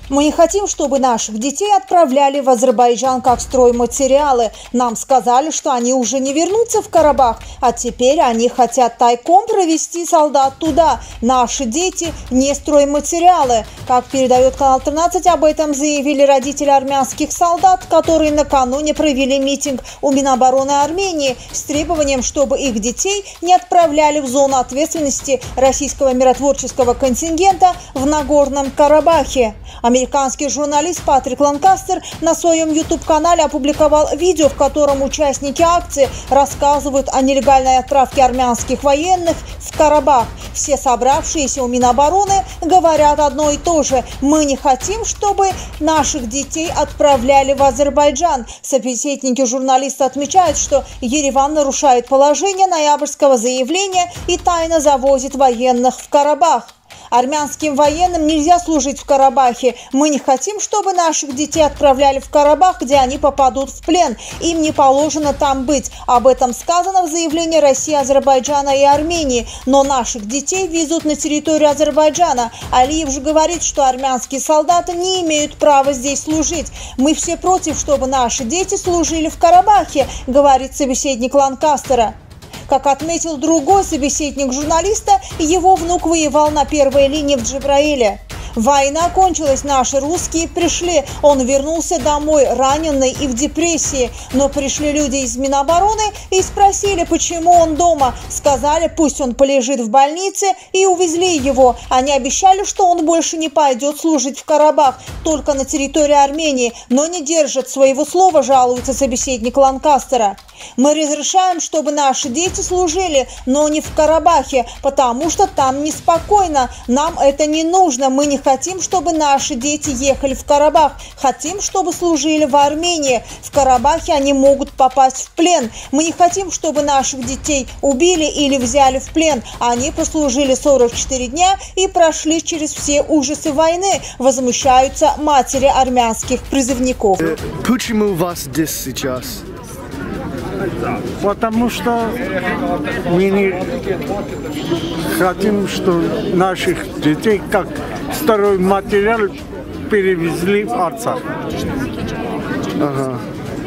Мы не хотим, чтобы наших детей отправляли в Азербайджан как стройматериалы. Нам сказали, что они уже не вернутся в Карабах, а теперь они хотят тайком провести солдат туда. Наши дети не стройматериалы. Как передает канал 13, об этом заявили родители армянских солдат, которые накануне провели митинг у Минобороны Армении с требованием, чтобы их детей не отправляли в зону ответственности российского миротворческого контингента в Нагорном Карабахе. Американский журналист Патрик Ланкастер на своем YouTube-канале опубликовал видео, в котором участники акции рассказывают о нелегальной отправке армянских военных в Карабах. Все собравшиеся у Минобороны говорят одно и то же. Мы не хотим, чтобы наших детей отправляли в Азербайджан. Собеседники журналиста отмечают, что Ереван нарушает положение ноябрьского заявления и тайно завозит военных в Карабах. Армянским военным нельзя служить в Карабахе. Мы не хотим, чтобы наших детей отправляли в Карабах, где они попадут в плен. Им не положено там быть. Об этом сказано в заявлении России, Азербайджана и Армении. Но наших детей везут на территорию Азербайджана. Алиев же говорит, что армянские солдаты не имеют права здесь служить. Мы все против, чтобы наши дети служили в Карабахе, говорит собеседник Ланкастера. Как отметил другой собеседник журналиста, его внук воевал на первой линии в Джабраиле. Война кончилась, наши русские пришли. Он вернулся домой раненый и в депрессии. Но пришли люди из Минобороны и спросили, почему он дома. Сказали, пусть он полежит в больнице, и увезли его. Они обещали, что он больше не пойдет служить в Карабах, только на территории Армении, но не держат своего слова, жалуется собеседник Ланкастера. Мы разрешаем, чтобы наши дети служили, но не в Карабахе, потому что там неспокойно. Нам это не нужно. Мы не хотим, чтобы наши дети ехали в Карабах. Хотим, чтобы служили в Армении. В Карабахе они могут попасть в плен. Мы не хотим, чтобы наших детей убили или взяли в плен. Они прослужили 44 дня и прошли через все ужасы войны. Возмущаются матери армянских призывников. Почему вас здесь сейчас? Потому что мы не хотим, что наших детей как старый материал перевезли в Арцах. Ага.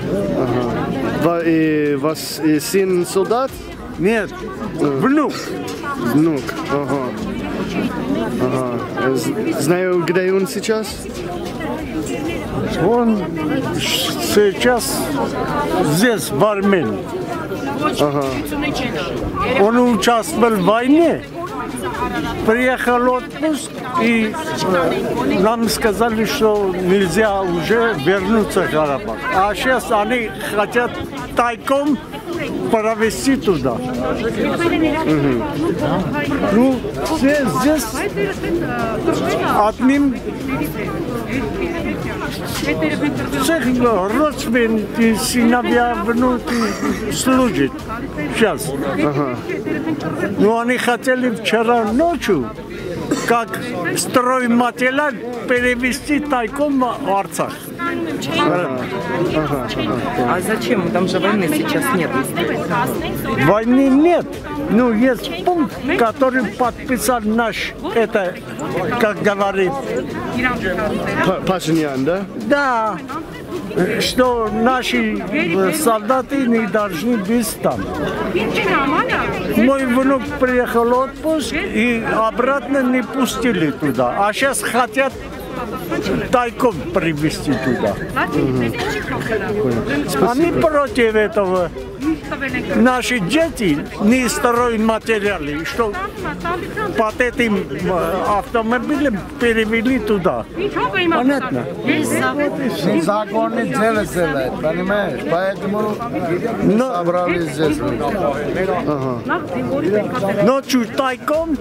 Вас сын солдат? Нет, внук. Внук. Ага. Знаю, где он сейчас? Он сейчас здесь, в Армении. Ага. Он участвовал в войне, приехал в отпуск, и нам сказали, что нельзя уже вернуться в Карабах. А сейчас они хотят тайком провести туда. Ну, здесь одним всех родственники, сыновья, внуки служат сейчас. Но они хотели вчера ночью, как стройматериал, перевести тайком в Арцах. А зачем? Там же войны сейчас нет. Войны нет. Ну, есть пункт, который подписал наш, это, как говорит... Пашинян, да? Да, что наши солдаты не должны быть там. Мой внук приехал в отпуск и обратно не пустили туда. А сейчас хотят тайком привезти туда. Они против этого. Наши дети не строят материалы, что под этим автомобилем перевели туда. Понятно? Законы делают, понимаешь? Поэтому собрались здесь. Ночью тайком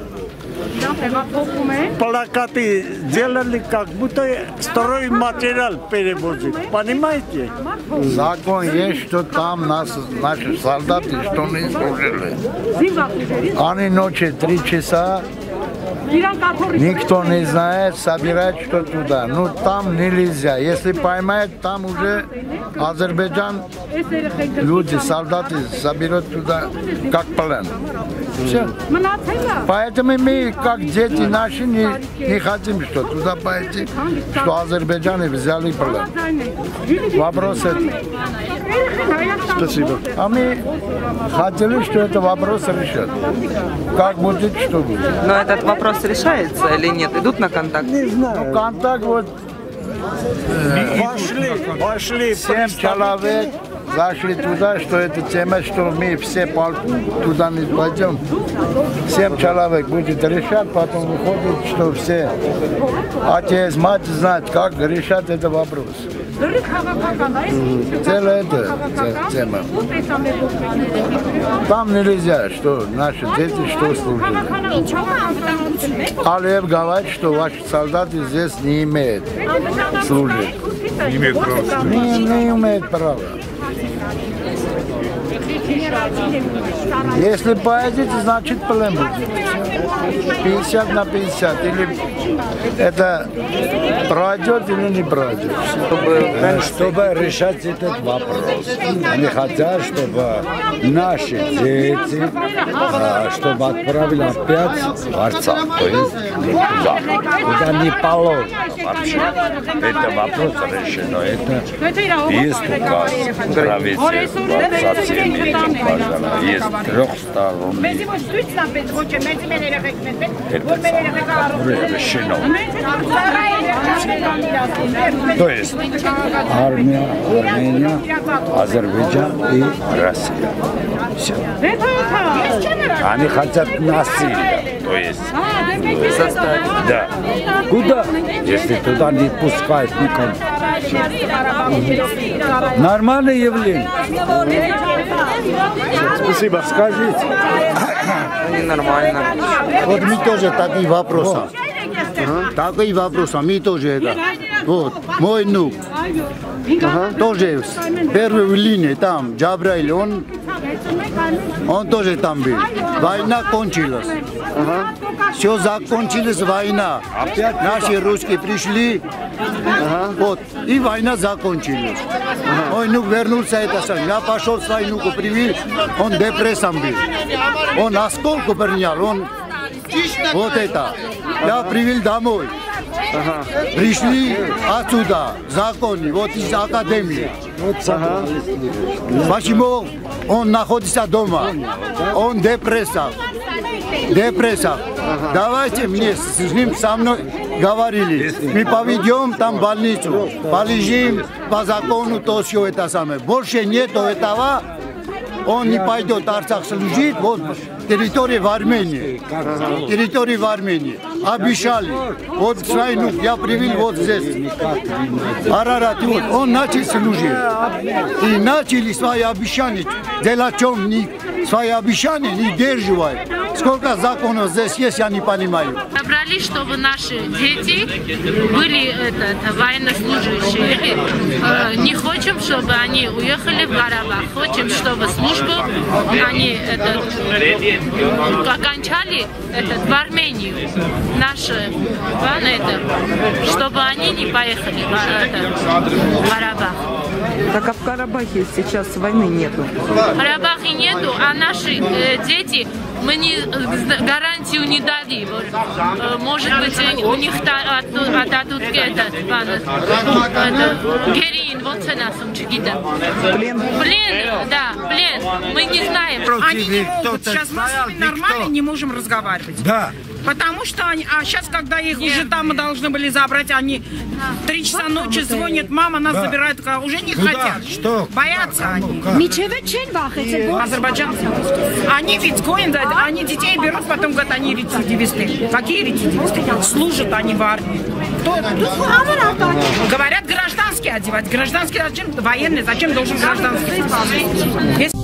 плакаты делали, как будто стройматериал перевозят. Понимаете? Закон есть, что там наши солдаты что не служили. Они ночью 3 часа Никто не знает, собирать что туда. Ну там нельзя. Если поймают, там уже Азербайджан, люди, солдаты соберут туда как плен. Все. Поэтому мы, как дети наши, не хотим, что туда пойти, что Азербайджане взяли плен. Вопрос это. Спасибо. А мы хотели, что это вопрос решат. Как будет, что будет. Но этот вопрос решается или нет? Идут на контакт? Не знаю. Ну, контакт вот Вошли 7 человек зашли туда, что это тема, что мы все туда не пойдем. 7 человек будет решать, потом выходит, что все отец, мать знают, как решать этот вопрос. Целая эта тема. Там нельзя, что наши дети что служат. Алиев говорит, что ваши солдаты здесь не имеют служить. Не имеют права. Не имеют права. Если поедете, значит плен будет. 50 на 50. Или это пройдет или не пройдет. Чтобы решать этот вопрос. Они хотят, чтобы наши дети, чтобы отправили опять в Арцах, то есть туда. Куда не положено вообще. Это вопрос решен. Это есть указ правительства со всеми. Есть трехсторонний, который решено. То есть армия, Армения, Азербайджан и Россия. Все. Они хотят насилия, то есть Заставить. да. Куда? Если туда не пускают никого. Нормальное явление. Спасибо. Скажите. Ненормально. Вот мы тоже такие вопросы. Такие вопросы, мы тоже это. Вот, мой внук. Тоже в первой линии там, Джабраиль, он тоже там был. Война кончилась. Все закончилась война. Наши русские пришли, вот, и война закончилась. Мой внук вернулся, это сам. Я пошел свою внуку привил, он депрессом был. Он осколку принял, он вот это. Я привел домой. Пришли отсюда, законы, вот из академии. Почему он находится дома? Он депрессор. Давайте мне с ним со мной говорили. Мы поведем там в больницу, полежим по закону, то все это самое. Больше нету этого. Он не пойдет в Арцах служить, вот территория в Армении. Территория в Армении. Обещали. Вот свою я привел вот здесь. Арарат, вот, он начал служить. И начали свои обещания. Дело в чем свои обещания не держат. Сколько законов здесь есть, я не понимаю. Собрались, чтобы наши дети были военнослужащие. Не хотим, чтобы они уехали в Карабах. Хотим, чтобы службу они окончали в Армению. Наши, чтобы они не поехали в Карабах. Так а в Карабахе сейчас войны нету. В Карабахе нету, а наши дети, мы гарантию не дали. Может быть, у них отдадут героин, вот цена сумчигида. Плен? Плен, да, плен. Мы не знаем. Они не могут. Сейчас мы с ними нормально не можем разговаривать. Да. Потому что они, а сейчас, когда их уже там должны были забрать, они 3 часа ночи звонят, мама нас забирает, уже не хотят. Что? Боятся они. Как? Азербайджанцы. Они ведь они детей берут, потом говорят, они рецидивисты. Какие рецидивисты? Служат они в армии. Кто это? Говорят, гражданский одевать. Гражданский зачем? Военный. Зачем должен гражданский?